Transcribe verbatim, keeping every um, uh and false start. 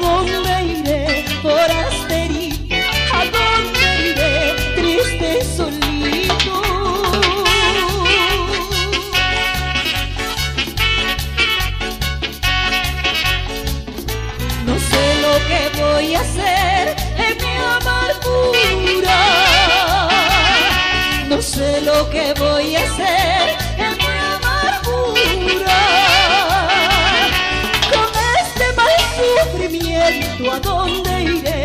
dónde iré, forasterito? ¿A dónde iré, triste y solito? No sé lo que voy a hacer en mi amargura, no sé lo que voy a hacer en mi amargura. Con este mal sufrimiento, ¿a dónde iré?